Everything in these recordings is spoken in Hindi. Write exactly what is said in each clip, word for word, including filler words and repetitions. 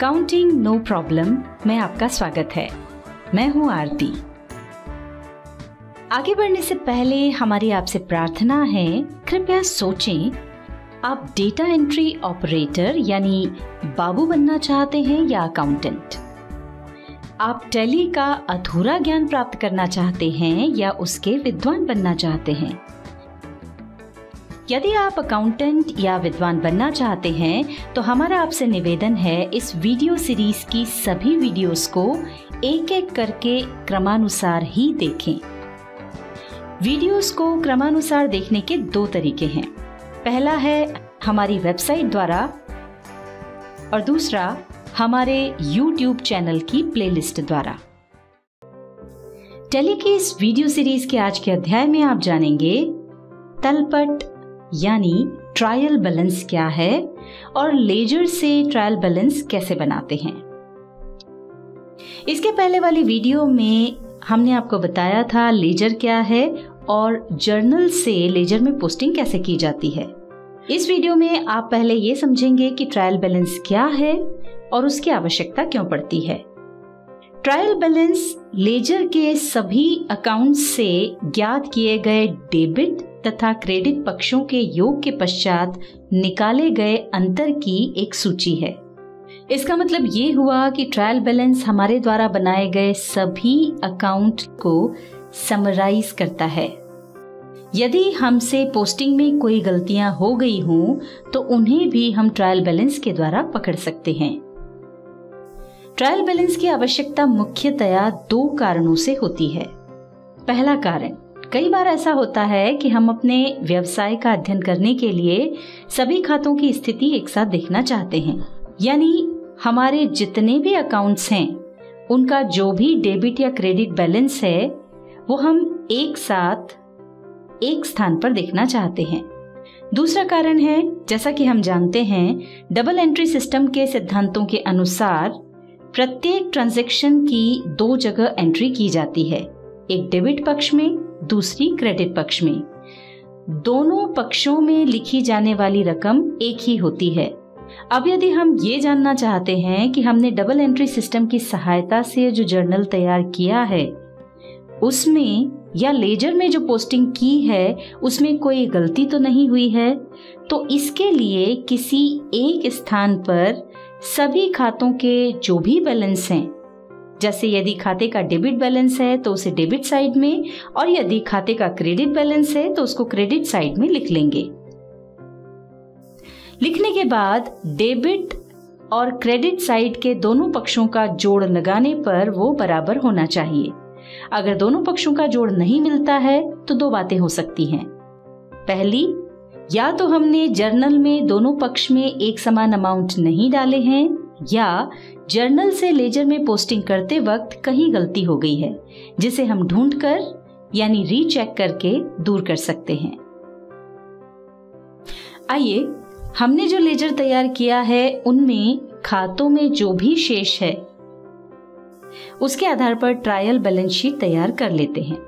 अकाउंटिंग नो प्रॉब्लम में आपका स्वागत है। मैं हूं आरती। आगे बढ़ने से पहले हमारी आपसे प्रार्थना है, कृपया सोचें, आप डेटा एंट्री ऑपरेटर यानी बाबू बनना चाहते हैं या अकाउंटेंट? आप टैली का अधूरा ज्ञान प्राप्त करना चाहते हैं या उसके विद्वान बनना चाहते हैं? यदि आप अकाउंटेंट या विद्वान बनना चाहते हैं तो हमारा आपसे निवेदन है, इस वीडियो सीरीज की सभी वीडियोस को एक एक करके क्रमानुसार ही देखें। वीडियोस को क्रमानुसार देखने के दो तरीके हैं। पहला है हमारी वेबसाइट द्वारा और दूसरा हमारे यूट्यूब चैनल की प्लेलिस्ट द्वारा। टैली की इस वीडियो सीरीज के आज के अध्याय में आप जानेंगे तलपट यानी ट्रायल बैलेंस क्या है और लेजर से ट्रायल बैलेंस कैसे बनाते हैं। इसके पहले वाली वीडियो में हमने आपको बताया था लेजर क्या है और जर्नल से लेजर में पोस्टिंग कैसे की जाती है। इस वीडियो में आप पहले ये समझेंगे कि ट्रायल बैलेंस क्या है और उसकी आवश्यकता क्यों पड़ती है। ट्रायल बैलेंस लेजर के सभी अकाउंट्स से ज्ञात किए गए डेबिट तथा क्रेडिट पक्षों के योग के पश्चात निकाले गए अंतर की एक सूची है। इसका मतलब ये हुआ कि ट्रायल बैलेंस हमारे द्वारा बनाए गए सभी अकाउंट को समराइज करता है। यदि हमसे पोस्टिंग में कोई गलतियां हो गई हों तो उन्हें भी हम ट्रायल बैलेंस के द्वारा पकड़ सकते हैं। ट्रायल बैलेंस की आवश्यकता मुख्यतया दो कारणों से होती है। पहला कारण, कई बार ऐसा होता है कि हम अपने व्यवसाय का अध्ययन करने के लिए सभी खातों की स्थिति एक साथ देखना चाहते हैं, यानी हमारे जितने भी अकाउंट्स हैं उनका जो भी डेबिट या क्रेडिट बैलेंस है वो हम एक साथ एक स्थान पर देखना चाहते हैं। दूसरा कारण है, जैसा कि हम जानते हैं, डबल एंट्री सिस्टम के सिद्धांतों के अनुसार प्रत्येक ट्रांजैक्शन की दो जगह एंट्री की जाती है, एक डेबिट पक्ष में, दूसरी क्रेडिट पक्ष में। दोनों पक्षों में लिखी जाने वाली रकम एक ही होती है। अब यदि हम ये जानना चाहते हैं कि हमने डबल एंट्री सिस्टम की सहायता से जो जर्नल तैयार किया है उसमें या लेजर में जो पोस्टिंग की है उसमें कोई गलती तो नहीं हुई है, तो इसके लिए किसी एक स्थान पर सभी खातों के जो भी बैलेंस हैं, जैसे यदि खाते का डेबिट बैलेंस है तो उसे डेबिट साइड में और यदि खाते का क्रेडिट बैलेंस है तो उसको क्रेडिट साइड में लिख लेंगे। लिखने के बाद डेबिट और क्रेडिट साइड के दोनों पक्षों का जोड़ लगाने पर वो बराबर होना चाहिए। अगर दोनों पक्षों का जोड़ नहीं मिलता है तो दो बातें हो सकती हैं। पहली, या तो हमने जर्नल में दोनों पक्ष में एक समान अमाउंट नहीं डाले हैं या जर्नल से लेजर में पोस्टिंग करते वक्त कहीं गलती हो गई है, जिसे हम ढूंढकर यानी रीचेक करके दूर कर सकते हैं। आइए, हमने जो लेजर तैयार किया है उनमें खातों में जो भी शेष है उसके आधार पर ट्रायल बैलेंस शीट तैयार कर लेते हैं।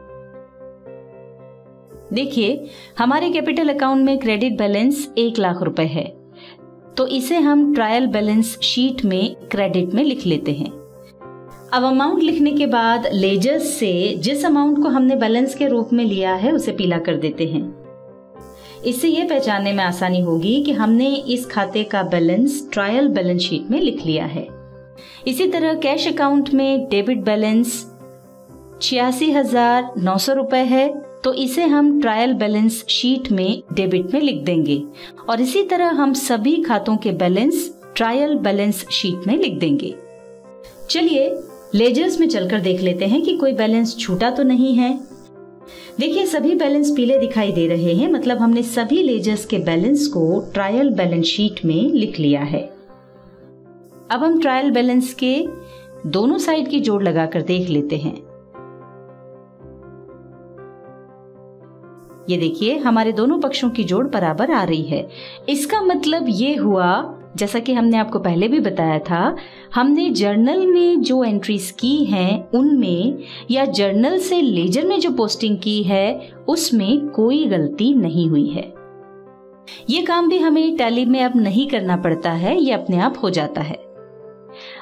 देखिए, हमारे कैपिटल अकाउंट में क्रेडिट बैलेंस एक लाख रुपए है, तो इसे हम ट्रायल बैलेंस शीट में क्रेडिट में लिख लेते हैं। अब अमाउंट लिखने के बाद लेजर से जिस अमाउंट को हमने बैलेंस के रूप में लिया है उसे पीला कर देते हैं। इससे यह पहचानने में आसानी होगी कि हमने इस खाते का बैलेंस ट्रायल बैलेंस शीट में लिख लिया है। इसी तरह कैश अकाउंट में डेबिट बैलेंस छियासी हजार नौ सौ रुपए है, तो इसे हम ट्रायल बैलेंस शीट में डेबिट में लिख देंगे और इसी तरह हम सभी खातों के बैलेंस ट्रायल बैलेंस शीट में लिख देंगे। चलिए लेजर्स में चलकर देख लेते हैं कि कोई बैलेंस छूटा तो नहीं है। देखिए, सभी बैलेंस पीले दिखाई दे रहे हैं, मतलब हमने सभी लेजर्स के बैलेंस को ट्रायल बैलेंस शीट में लिख लिया है। अब हम ट्रायल बैलेंस के दोनों साइड की जोड़ लगाकर देख लेते हैं। ये देखिए, हमारे दोनों पक्षों की जोड़ बराबर आ रही है। इसका मतलब ये हुआ, जैसा कि हमने आपको पहले भी बताया था, हमने जर्नल में जो एंट्रीज की हैं उनमें या जर्नल से लेजर में जो पोस्टिंग की है उसमें कोई गलती नहीं हुई है। ये काम भी हमें टैली में अब नहीं करना पड़ता है, ये अपने आप हो जाता है।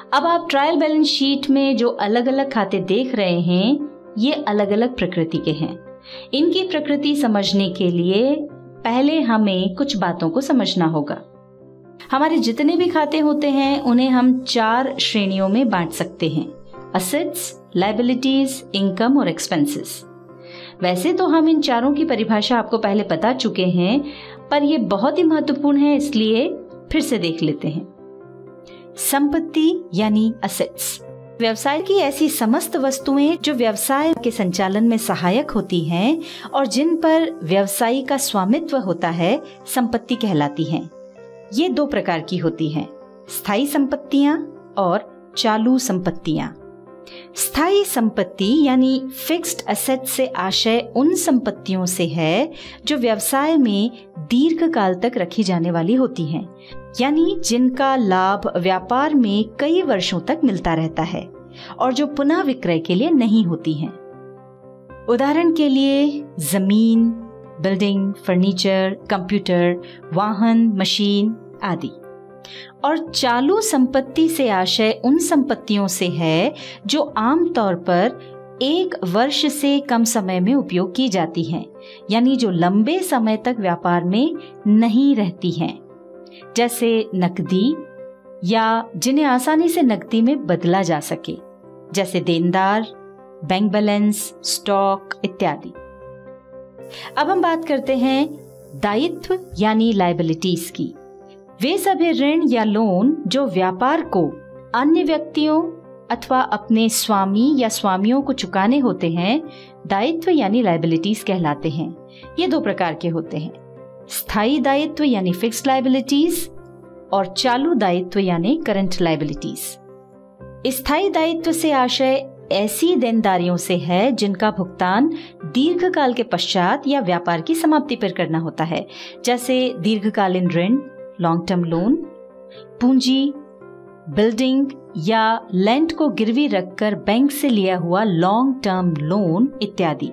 अब आप ट्रायल बैलेंस शीट में जो अलग अलग खाते देख रहे हैं, ये अलग अलग प्रकृति के हैं। इनकी प्रकृति समझने के लिए पहले हमें कुछ बातों को समझना होगा। हमारे जितने भी खाते होते हैं उन्हें हम चार श्रेणियों में बांट सकते हैं: असेट्स, लायबिलिटीज, इनकम और एक्सपेंसेस। वैसे तो हम इन चारों की परिभाषा आपको पहले बता चुके हैं, पर यह बहुत ही महत्वपूर्ण है, इसलिए फिर से देख लेते हैं। संपत्ति यानी असेट्स, व्यवसाय की ऐसी समस्त वस्तुएं जो व्यवसाय के संचालन में सहायक होती हैं और जिन पर व्यवसायी का स्वामित्व होता है, संपत्ति कहलाती हैं। ये दो प्रकार की होती हैं: स्थायी संपत्तियां और चालू संपत्तियां। स्थायी संपत्ति यानी फिक्स्ड एसेट से आशय उन संपत्तियों से है जो व्यवसाय में दीर्घ काल तक रखी जाने वाली होती हैं, यानी जिनका लाभ व्यापार में कई वर्षों तक मिलता रहता है और जो पुनः विक्रय के लिए नहीं होती हैं। उदाहरण के लिए जमीन, बिल्डिंग, फर्नीचर, कंप्यूटर, वाहन, मशीन आदि। और चालू संपत्ति से आशय उन संपत्तियों से है जो आमतौर पर एक वर्ष से कम समय में उपयोग की जाती हैं, यानी जो लंबे समय तक व्यापार में नहीं रहती हैं, जैसे नकदी या जिन्हें आसानी से नकदी में बदला जा सके, जैसे देनदार, बैंक बैलेंस, स्टॉक इत्यादि। अब हम बात करते हैं दायित्व यानी लायबिलिटीज की। वे सभी ऋण या लोन जो व्यापार को अन्य व्यक्तियों अथवा अपने स्वामी या स्वामियों को चुकाने होते हैं, दायित्व यानी लायबिलिटीज कहलाते हैं। ये दो प्रकार के होते हैं: स्थायी दायित्व यानी फिक्स्ड लायबिलिटीज और चालू दायित्व यानी करंट लायबिलिटीज। स्थायी दायित्व से आशय ऐसी देनदारियों से है जिनका भुगतान दीर्घकाल के पश्चात या व्यापार की समाप्ति पर करना होता है, जैसे दीर्घकालीन ऋण, लॉन्ग टर्म लोन, पूंजी, बिल्डिंग या लैंड को गिरवी रखकर बैंक से लिया हुआ लॉन्ग टर्म लोन इत्यादि।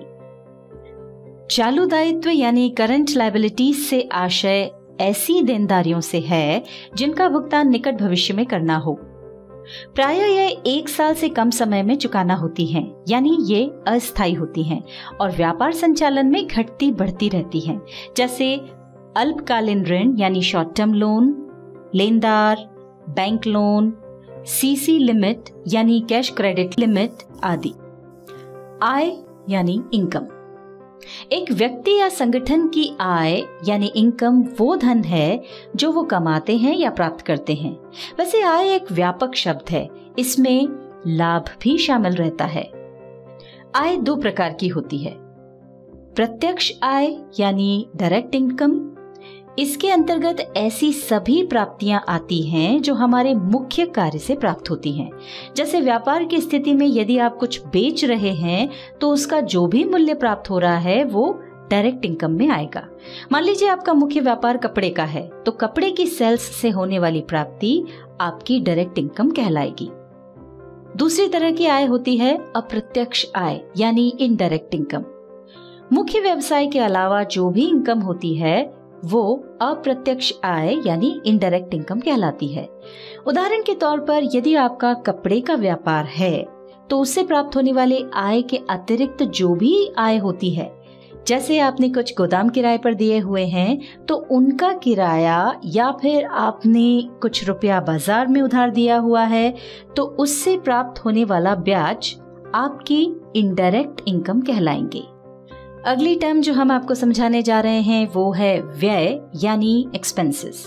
चालू दायित्व यानी करंट लायबिलिटीज से आशय ऐसी देनदारियों से है जिनका भुगतान निकट भविष्य में करना हो। प्रायः यह एक साल से कम समय में चुकाना होती हैं, यानी ये अस्थायी होती हैं और व्यापार संचालन में घटती बढ़ती रहती हैं, जैसे अल्पकालीन ऋण यानी शॉर्ट टर्म लोन, लेनदार, बैंक लोन, सीसी लिमिट यानी कैश क्रेडिट लिमिट आदि। आय यानी इनकम। एक व्यक्ति या संगठन की आय यानी इनकम वो धन है जो वो कमाते हैं या प्राप्त करते हैं। वैसे आय एक व्यापक शब्द है, इसमें लाभ भी शामिल रहता है। आय दो प्रकार की होती है: प्रत्यक्ष आय यानी डायरेक्ट इनकम। इसके अंतर्गत ऐसी सभी प्राप्तियां आती हैं जो हमारे मुख्य कार्य से प्राप्त होती हैं। जैसे व्यापार की स्थिति में यदि आप कुछ बेच रहे हैं तो उसका जो भी मूल्य प्राप्त हो रहा है वो डायरेक्ट इनकम में आएगा। मान लीजिए आपका मुख्य व्यापार कपड़े का है, तो कपड़े की सेल्स से होने वाली प्राप्ति आपकी डायरेक्ट इनकम कहलाएगी। दूसरी तरह की आय होती है अप्रत्यक्ष आय यानी इनडायरेक्ट इनकम। मुख्य व्यवसाय के अलावा जो भी इनकम होती है वो अप्रत्यक्ष आय यानी इनडायरेक्ट इनकम कहलाती है। उदाहरण के तौर पर यदि आपका कपड़े का व्यापार है तो उससे प्राप्त होने वाले आय के अतिरिक्त जो भी आय होती है, जैसे आपने कुछ गोदाम किराए पर दिए हुए हैं तो उनका किराया, या फिर आपने कुछ रुपया बाजार में उधार दिया हुआ है तो उससे प्राप्त होने वाला ब्याज आपकी इनडायरेक्ट इनकम कहलाएंगे। अगली टर्म जो हम आपको समझाने जा रहे हैं वो है व्यय यानी एक्सपेंसेस।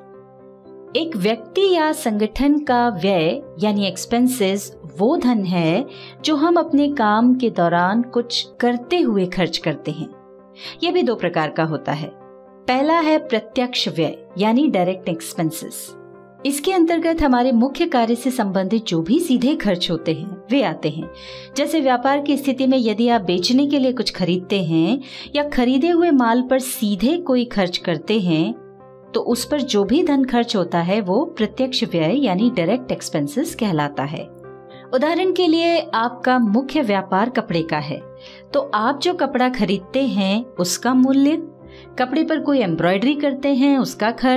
एक व्यक्ति या संगठन का व्यय यानी एक्सपेंसेस वो धन है जो हम अपने काम के दौरान कुछ करते हुए खर्च करते हैं। यह भी दो प्रकार का होता है। पहला है प्रत्यक्ष व्यय यानी डायरेक्ट एक्सपेंसेस। इसके अंतर्गत हमारे मुख्य कार्य से संबंधित जो भी सीधे खर्च होते हैं वे आते हैं। जैसे व्यापार की स्थिति में यदि आप बेचने के लिए कुछ खरीदते हैं या खरीदे हुए माल पर सीधे कोई खर्च करते हैं तो उस पर जो भी धन खर्च होता है वो प्रत्यक्ष व्यय यानी डायरेक्ट एक्सपेंसेस कहलाता है। उदाहरण के लिए आपका मुख्य व्यापार कपड़े का है तो आप जो कपड़ा खरीदते हैं उसका मूल्य, कपड़े पर कोई एम्ब्रॉयडरी करते हैं उसका खर्च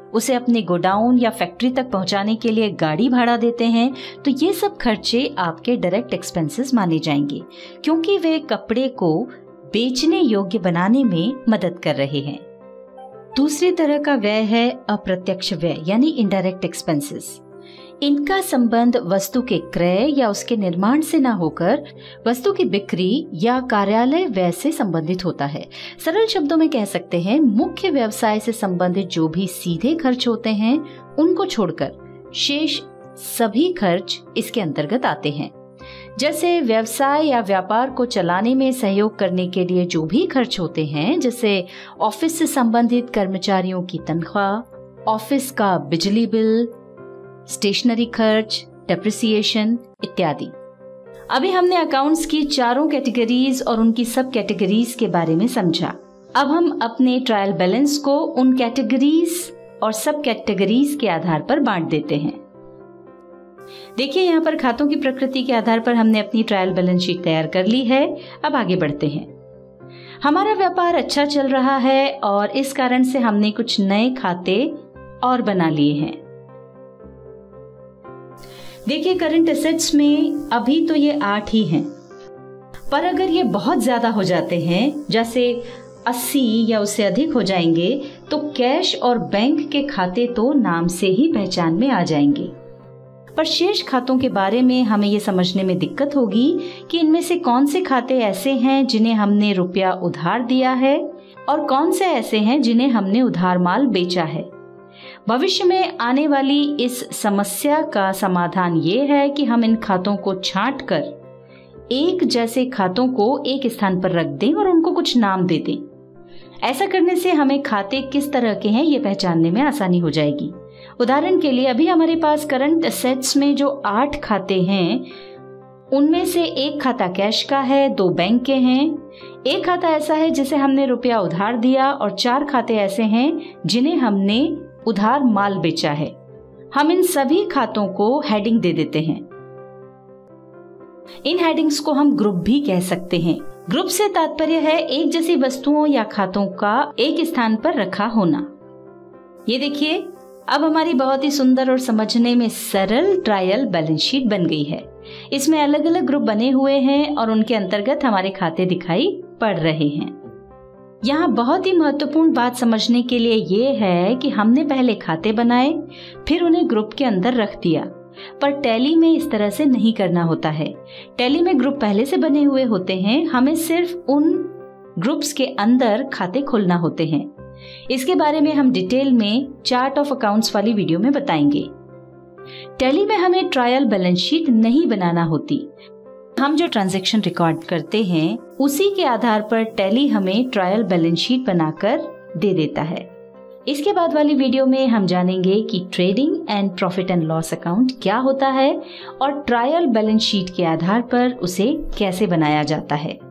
उसे अपने गोडाउन या फैक्ट्री तक पहुंचाने के लिए गाड़ी भाड़ा देते हैं, तो ये सब खर्चे आपके डायरेक्ट एक्सपेंसेस माने जाएंगे, क्योंकि वे कपड़े को बेचने योग्य बनाने में मदद कर रहे हैं। दूसरी तरह का व्यय है अप्रत्यक्ष व्यय यानी इनडायरेक्ट एक्सपेंसेस। इनका संबंध वस्तु के क्रय या उसके निर्माण से ना होकर वस्तु की बिक्री या कार्यालय व्यय से संबंधित होता है। सरल शब्दों में कह सकते हैं, मुख्य व्यवसाय से संबंधित जो भी सीधे खर्च होते हैं उनको छोड़कर शेष सभी खर्च इसके अंतर्गत आते हैं। जैसे व्यवसाय या व्यापार को चलाने में सहयोग करने के लिए जो भी खर्च होते हैं, जैसे ऑफिस से संबंधित कर्मचारियों की तनख्वाह, ऑफिस का बिजली बिल, स्टेशनरी खर्च, डेप्रिसिएशन इत्यादि। अभी हमने अकाउंट्स की चारों कैटेगरीज और उनकी सब कैटेगरीज के बारे में समझा। अब हम अपने ट्रायल बैलेंस को उन कैटेगरीज और सब कैटेगरीज के आधार पर बांट देते हैं। देखिए, यहाँ पर खातों की प्रकृति के आधार पर हमने अपनी ट्रायल बैलेंस शीट तैयार कर ली है। अब आगे बढ़ते हैं। हमारा व्यापार अच्छा चल रहा है और इस कारण से हमने कुछ नए खाते और बना लिए हैं। देखिए, करंट एसेट्स में अभी तो ये आठ ही हैं, पर अगर ये बहुत ज्यादा हो जाते हैं, जैसे अस्सी या उससे अधिक हो जाएंगे, तो कैश और बैंक के खाते तो नाम से ही पहचान में आ जाएंगे। पर शेष खातों के बारे में हमें ये समझने में दिक्कत होगी कि इनमें से कौन से खाते ऐसे हैं जिन्हें हमने रुपया उधार दिया है और कौन से ऐसे हैं जिन्हें हमने उधार माल बेचा है। भविष्य में आने वाली इस समस्या का समाधान ये है कि हम इन खातों को छांटकर एक जैसे खातों को एक स्थान पर रख दें और उनको कुछ नाम दे दें। ऐसा करने से हमें खाते किस तरह के हैं ये पहचानने में आसानी हो जाएगी। उदाहरण के लिए, अभी हमारे पास करंट एसेट्स में जो आठ खाते हैं, उनमें से एक खाता कैश का है, दो बैंक के हैं, एक खाता ऐसा है जिसे हमने रुपया उधार दिया और चार खाते ऐसे हैं जिन्हें हमने उधार माल बेचा है। हम इन सभी खातों को हेडिंग दे देते हैं। इन हेडिंग्स को हम ग्रुप भी कह सकते हैं। ग्रुप से तात्पर्य है एक जैसी वस्तुओं या खातों का एक स्थान पर रखा होना। ये देखिए, अब हमारी बहुत ही सुंदर और समझने में सरल ट्रायल बैलेंस शीट बन गई है। इसमें अलग अलग ग्रुप बने हुए हैं और उनके अंतर्गत हमारे खाते दिखाई पड़ रहे हैं। यहाँ बहुत ही महत्वपूर्ण बात समझने के लिए ये है कि हमने पहले खाते बनाए, फिर उन्हें ग्रुप के अंदर रख दिया, पर टैली में इस तरह से नहीं करना होता है। टैली में ग्रुप पहले से बने हुए होते हैं, हमें सिर्फ उन ग्रुप्स के अंदर खाते खोलना होते हैं। इसके बारे में हम डिटेल में चार्ट ऑफ अकाउंट्स वाली वीडियो में बताएंगे। टैली में हमें ट्रायल बैलेंस शीट नहीं बनाना होती। हम जो ट्रांजैक्शन रिकॉर्ड करते हैं उसी के आधार पर टैली हमें ट्रायल बैलेंस शीट बनाकर दे देता है। इसके बाद वाली वीडियो में हम जानेंगे कि trading and profit and loss account क्या होता है और ट्रायल बैलेंस शीट के आधार पर उसे कैसे बनाया जाता है।